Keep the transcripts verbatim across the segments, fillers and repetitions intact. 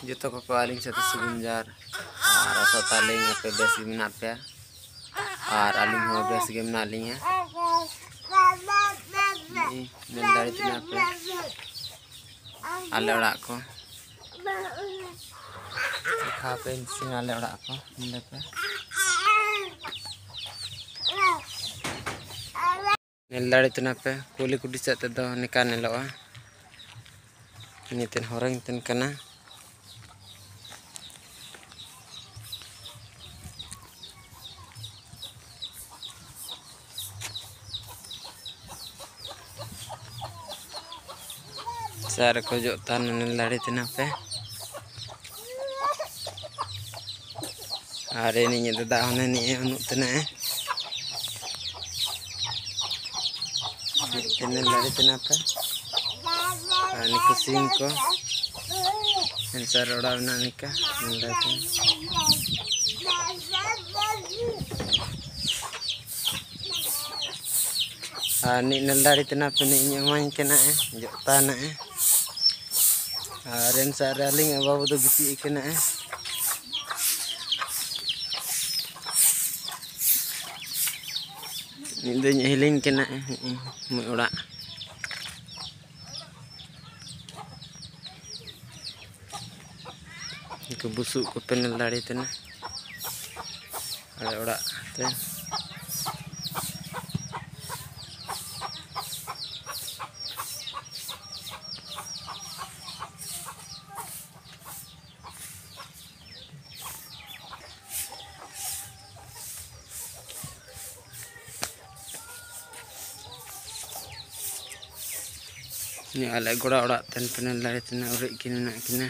जो को आलिंग साथ सुगुंजार और आसातालिंग पे बेस गे मेना पे और आलिंग हो बेस गे मेना लिंगा नेल दाड़ी तना पे आले ओड़ा को खा पे सिंग आले ओड़ा को नेले पे नेल दाड़ी तना पे कुली कुटी साथ दो निका नेलोआ नितिन होरंग तिन कना सारे को जो तान नेल दाड़ी तना पे अरे नहीं दादा होने नहीं उन्नत तना है नेल दाड़ी तना पे निको सिंग को सारे ओड़ा बना निका नेल दाड़ी हाँ नी नेल दाड़ी तना पे नी माइन कना है जो ताना है और इन सारे लिंग बाबू तो गिटी कना है नींद हिलिंग कना है मैं ओड़ा को बुसु को पे नेल दाड़ी तना अरे ओड़ा ते ni alek goda oड़ा ten pe नेल दाड़ी तना उरे किन ना किना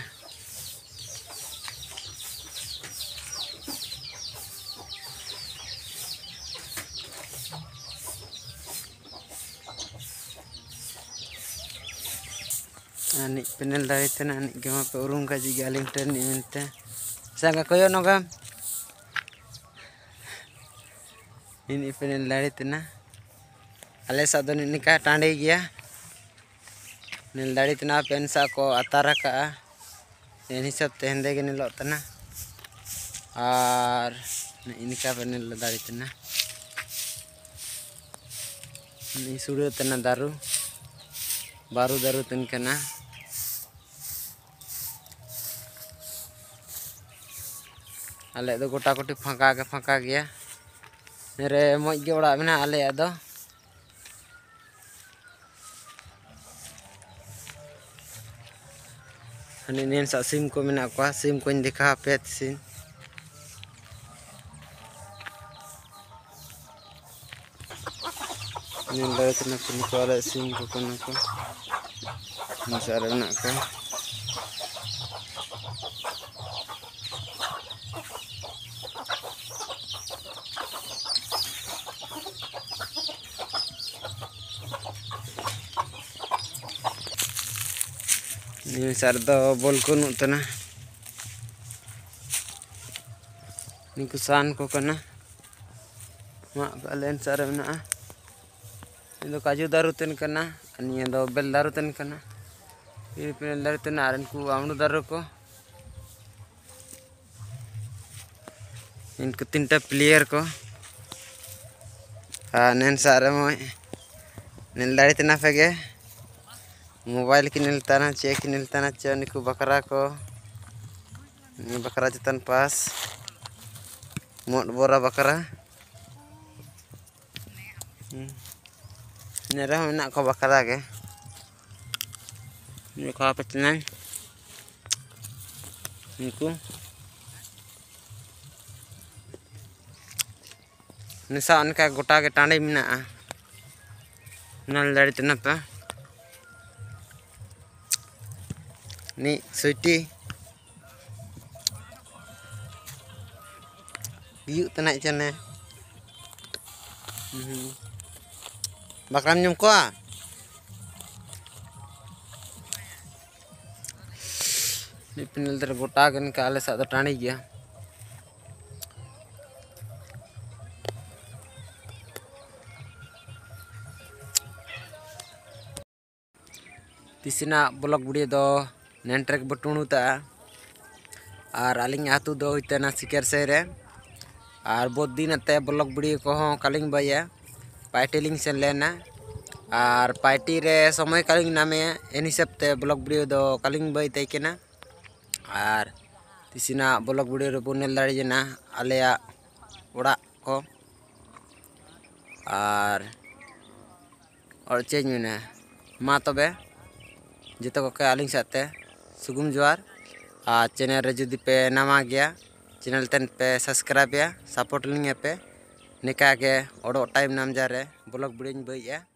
ani pe नेल दाड़ी तना ani gema pe urung ka ji galing ten ni mente sanga koyo nogam ini pe नेल दाड़ी तना ale sa do ni ka tande gya नेल दाड़ी तना पेंसा को अतारा का इन हिसाब ते हेंदे गे नेलो तना और इनका पे नेल दाड़ी तना नि सुड़े तना दारू बारू दारू तन कना आले दो गोटा कोटी फांका के फांका गया मेरे मज गे ओड़ा मेना आले दो हनी नेन सा सिम को मेना को सिम को दिखा पे सिम नेल दाड़ी तना पे निको आले सिम को कना को सारे मेना को ini sardo bol ko nu tana ni kusan ko kana ma balen sare na ini kaju daru ten kana ani do bel daru ten kana ini pen daru ten aran ku amnu daru ko in ku tinta player ko anen sare moy नेल दाड़ी तना फेगे mobile की नेलता ना check की नेलता ना चे निको बकरा को नि बकरा जतन पास मोट बोरा बकरा नेरा मेना को बकरा के नि को पचना निको निसा उनका गोटा के टांडे मेना नेल दाड़ी तना पे ni suiti biu tanai chane bakram nyum ko ni pinel ter gota gan ka ale sa do tani gya tisina blog video do nentrek betunuta और आलिंग आतु दो होइतना सिकेर से रे और बहुत दिन अते ब्लॉग वीडियो को हों कालिंग बया पार्टी लिंग सेन लेना और पार्टी रे समय कालिंग नामे इन हिसाब ते ब्लॉग वीडियो दो कालिंग बय तैकेना और तिसिना ब्लॉग वीडियो रे बुनेल दाड़ी जना आलेया ओड़ा को और और चेंज में मा तबे जितो को आलिंग साथे सुगुम जोहार और चैनल रे जुदी पे नवा गया चैनल तेन पे सब्सक्राइब या सपोर्ट लिंग पे निका के ओडो टाइम नाम जा रे ब्लॉग वीडियो बया।